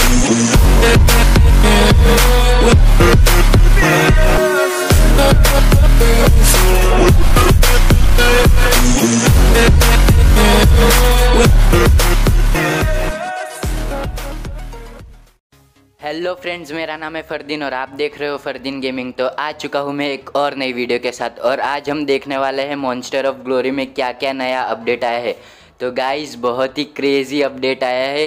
Hello friends, मेरा नाम है फरदीन और आप देख रहे हो फरदीन गेमिंग। तो आ चुका हूँ मैं एक और नई वीडियो के साथ और आज हम देखने वाले हैं मॉन्स्टर ऑफ ग्लोरी में क्या क्या नया अपडेट आया है। तो गाइस बहुत ही क्रेज़ी अपडेट आया है,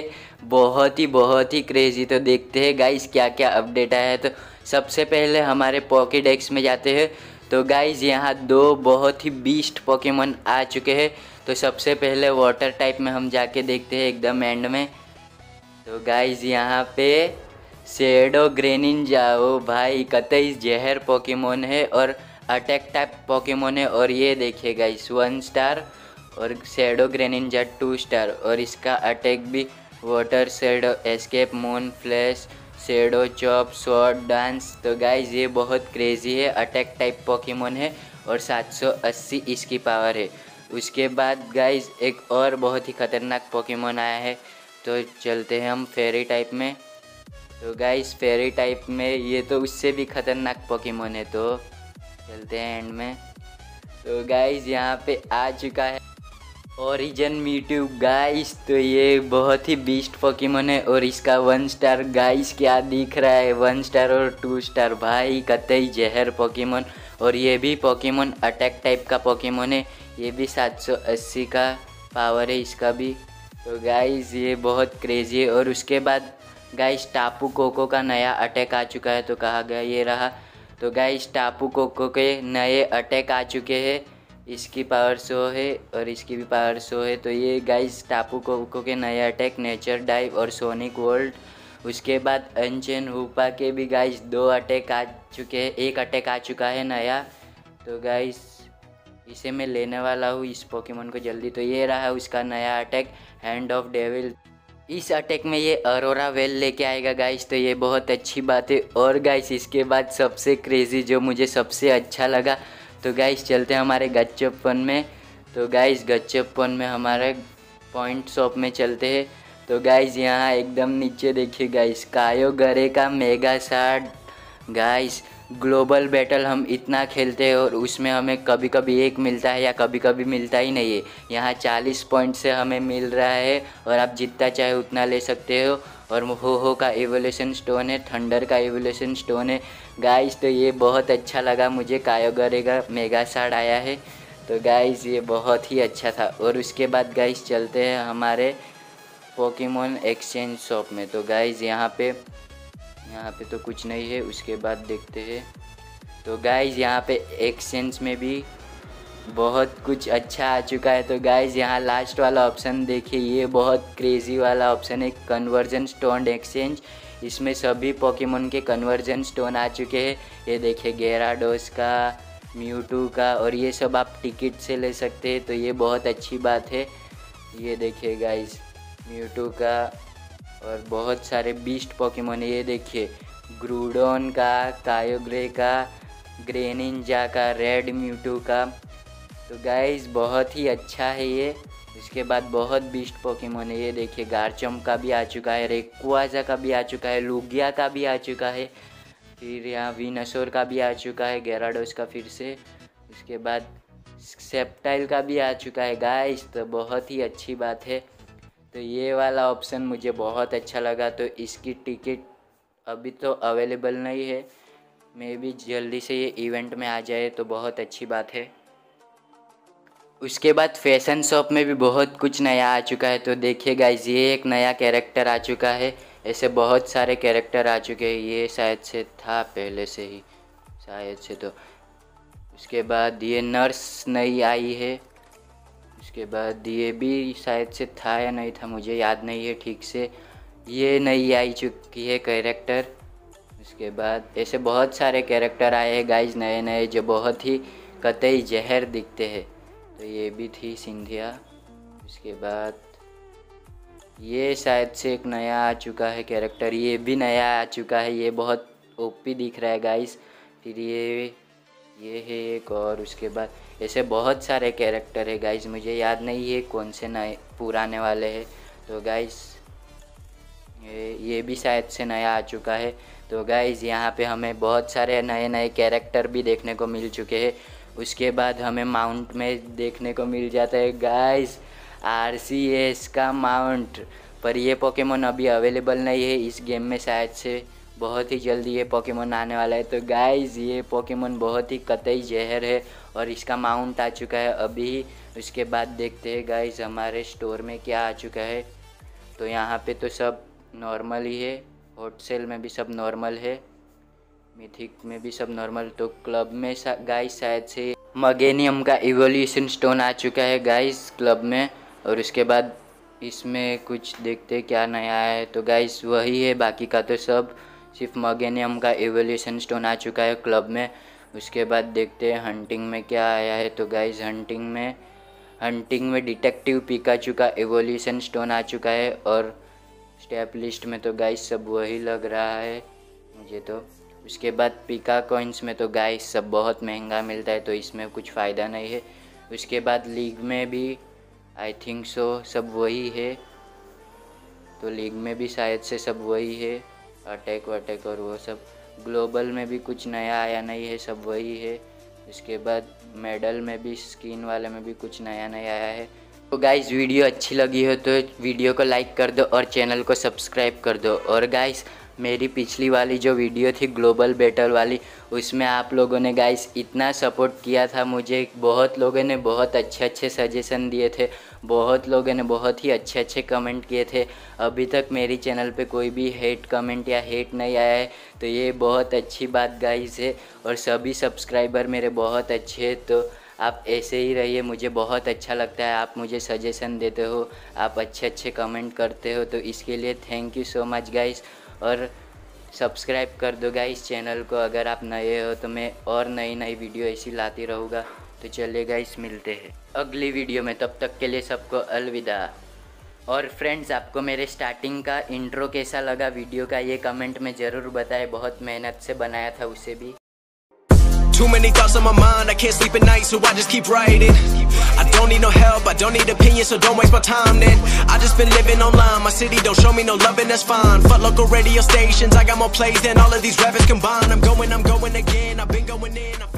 बहुत ही क्रेज़ी। तो देखते हैं गाइस क्या क्या अपडेट आया है। तो सबसे पहले हमारे पॉकेडेक्स में जाते हैं। तो गाइस यहाँ दो बहुत ही बीस्ट पोकेमॉन आ चुके हैं। तो सबसे पहले वाटर टाइप में हम जाके देखते हैं एकदम एंड में। तो गाइस यहाँ पे शेडो ग्रेनिंजा, ओ भाई कतई जहर पोकेमोन है और अटैक टाइप पोकेमोन है। और ये देखिए गाइस 1 स्टार और शेडो ग्रेनिंजा 2 स्टार और इसका अटैक भी water shadow escape moon flash shadow chop sword dance. तो गाइस ये बहुत क्रेज़ी है, अटैक टाइप पोकेमोन है और 780 इसकी पावर है। उसके बाद गाइस एक और बहुत ही खतरनाक पोकेमोन आया है। तो चलते हैं हम फेरी टाइप में। तो गाइस फेरी टाइप में ये तो उससे भी खतरनाक पोकेमोन है। तो चलते हैं एंड में। तो गाइस यहाँ पे आ चुका है ओरिजिन मीट्यू गाइस। तो ये बहुत ही बीस्ट पोकेमोन है और इसका 1 स्टार गाइस क्या दिख रहा है, 1 स्टार और 2 स्टार भाई कतई जहर पोकेमोन। और ये भी पोकेमोन अटैक टाइप का पोकेमोन है, ये भी 780 का पावर है इसका भी। तो गाइस ये बहुत क्रेज़ी है। और उसके बाद गाइस टापू कोको का नया अटैक आ चुका है। तो कहा गया ये रहा। तो गाइस टापू कोको के नए अटैक आ चुके हैं, इसकी पावर 100 है और इसकी भी पावर 100 है। तो ये गाइस टापू कोको के नए अटैक नेचर डाइव और सोनिक वर्ल्ड। उसके बाद अनचेन हुपा के भी गाइस 2 अटैक आ चुके हैं, 1 अटैक आ चुका है नया। तो गाइस इसे मैं लेने वाला हूँ इस पोकेमोन को जल्दी। तो ये रहा उसका नया अटैक हैंड ऑफ डेविल। इस अटैक में ये अरोरा वेल लेके आएगा गाइस, तो ये बहुत अच्छी बात है। और गाइस इसके बाद सबसे क्रेज़ी जो मुझे सबसे अच्छा लगा, तो गाइस चलते हैं हमारे गच्चपन में। तो गाइस गच्चपन में हमारे पॉइंट शॉप में चलते हैं। तो गाइस यहाँ एकदम नीचे देखिए गाइस कायोगरे का mega shard. Guys global battle हम इतना खेलते हैं और उसमें हमें कभी कभी 1 मिलता है या कभी कभी मिलता ही नहीं है। यहाँ 40 पॉइंट से हमें मिल रहा है और आप जितना चाहे उतना ले सकते हो। और हो का एवोल्यूशन स्टोन है, थंडर का एवोल्यूशन स्टोन है गाइस। तो ये बहुत अच्छा लगा मुझे, कायोगरे का मेगा शार्ड आया है। तो गाइस ये बहुत ही अच्छा था। और उसके बाद गाइस चलते हैं हमारे पोकेमोन एक्सचेंज शॉप में। तो गाइस यहाँ पे तो कुछ नहीं है। उसके बाद देखते हैं। तो गाइस यहाँ पे एक्सचेंज में भी बहुत कुछ अच्छा आ चुका है। तो गाइस यहाँ लास्ट वाला ऑप्शन देखिए, ये बहुत क्रेज़ी वाला ऑप्शन है, कन्वर्जन स्टोन एक्सचेंज। इसमें सभी पोकेमोन के कन्वर्जन स्टोन आ चुके हैं। ये देखिए गेराडोस का, म्यूटू का, और ये सब आप टिकट से ले सकते हैं। तो ये बहुत अच्छी बात है। ये देखिए गाइस म्यूटू का और बहुत सारे बीस्ट पोकेमोन है। ये देखिए ग्रूडोन का, कायोग्रे का, ग्रेनिंजा का, रेड म्यूटू का। तो गाइस बहुत ही अच्छा है ये। इसके बाद बहुत बीस्ट पोकेमोन है। ये देखिए गार्चम्प का भी आ चुका है, रेक्वाजा का भी आ चुका है, लुगिया का भी आ चुका है, फिर यहाँ विनासोर का भी आ चुका है, गेराडोस का फिर से। उसके बाद सेप्टाइल का भी आ चुका है गाइस। तो बहुत ही अच्छी बात है। तो ये वाला ऑप्शन मुझे बहुत अच्छा लगा। तो इसकी टिकट अभी तो अवेलेबल नहीं है, मे भी जल्दी से ये इवेंट में आ जाए तो बहुत अच्छी बात है। उसके बाद फैशन शॉप में भी बहुत कुछ नया आ चुका है। तो देखिए गाइस ये एक नया कैरेक्टर आ चुका है, ऐसे बहुत सारे कैरेक्टर आ चुके हैं। ये शायद से था पहले से ही, शायद से। तो उसके बाद ये नर्स नई आई है। उसके बाद ये भी शायद से था या नहीं था, मुझे याद नहीं है ठीक से। ये नई आई चुकी है कैरेक्टर। उसके बाद ऐसे बहुत सारे कैरेक्टर आए हैं गाइस नए नए, जो बहुत ही कतई जहर दिखते हैं। तो ये भी थी सिंधिया। उसके बाद ये शायद से एक नया आ चुका है कैरेक्टर, ये भी नया आ चुका है, ये बहुत ओपी दिख रहा है गाइस। फिर ये है एक और। उसके बाद ऐसे बहुत सारे कैरेक्टर है गाइस, मुझे याद नहीं है कौन से नए पुराने वाले हैं। तो गाइस ये भी शायद से नया आ चुका है। तो गाइज़ यहाँ पे हमें बहुत सारे नए नए कैरेक्टर भी देखने को मिल चुके हैं। उसके बाद हमें माउंट में देखने को मिल जाता है गाइज़ RCS का माउंट। पर ये पोकेमोन अभी अवेलेबल नहीं है इस गेम में, शायद से बहुत ही जल्दी ये पोकेमोन आने वाला है। तो गाइज़ ये पोकेमोन बहुत ही कतई जहर है और इसका माउंट आ चुका है अभी। उसके बाद देखते हैं गाइज़ हमारे स्टोर में क्या आ चुका है। तो यहाँ पे तो सब नॉर्मल ही है, हॉट सेल में भी सब नॉर्मल है, मिथिक में भी सब नॉर्मल। तो क्लब में गाइज़ शायद से मगेनियम का इवोल्यूशन स्टोन आ चुका है गाइज़ क्लब में। और उसके बाद इसमें कुछ देखते क्या नया है। तो गाइज़ वही है, बाकी का तो सब सिर्फ मगेनियम का इवोल्यूशन स्टोन आ चुका है क्लब में। उसके बाद देखते हैं हंटिंग में क्या आया है। तो गाइज़ हंटिंग में डिटेक्टिव पिकाचू का इवोल्यूशन स्टोन आ चुका है। और स्टेप लिस्ट में तो गाइज़ सब वही लग रहा है मुझे तो। उसके बाद पिका कॉइन्स में तो गाइज़ सब बहुत महंगा मिलता है, तो इसमें कुछ फ़ायदा नहीं है। उसके बाद लीग में भी आई थिंक सो सब वही है, तो लीग में भी शायद से सब वही है, अटैक वटैक और वो सब। ग्लोबल में भी कुछ नया आया नहीं है, सब वही है। उसके बाद मेडल में भी, स्किन वाले में भी कुछ नया नहीं आया है। तो गाइज़ वीडियो अच्छी लगी हो तो वीडियो को लाइक कर दो और चैनल को सब्सक्राइब कर दो। और गाइज़ मेरी पिछली वाली जो वीडियो थी ग्लोबल बैटल वाली, उसमें आप लोगों ने गाइज़ इतना सपोर्ट किया था मुझे, बहुत लोगों ने बहुत अच्छे सजेशन दिए थे, बहुत लोगों ने बहुत ही अच्छे कमेंट किए थे। अभी तक मेरी चैनल पे कोई भी हेट कमेंट या हेट नहीं आया है, तो ये बहुत अच्छी बात गाइज़ है। और सभी सब्सक्राइबर मेरे बहुत अच्छे हैं, तो आप ऐसे ही रहिए, मुझे बहुत अच्छा लगता है। आप मुझे सजेशन देते हो, आप अच्छे कमेंट करते हो, तो इसके लिए thank you so much guys. और सब्सक्राइब कर दो गाइस चैनल को अगर आप नए हो, तो मैं और नई वीडियो ऐसी लाती रहूँगा। तो चलिए गाइस मिलते हैं अगली वीडियो में, तब तक के लिए सबको अलविदा। और फ्रेंड्स आपको मेरे स्टार्टिंग का इंट्रो कैसा लगा वीडियो का, ये कमेंट में ज़रूर बताएं, बहुत मेहनत से बनाया था उसे भी। Too many thoughts on my mind, I can't sleep at night, so I just keep writing. I don't need no help, I don't need opinions, so don't waste my time then. I just been living online, my city don't show me no love and that's fine. Fuck local radio stations, I got more plays than all of these rappers combined. I'm going again, I've been going in.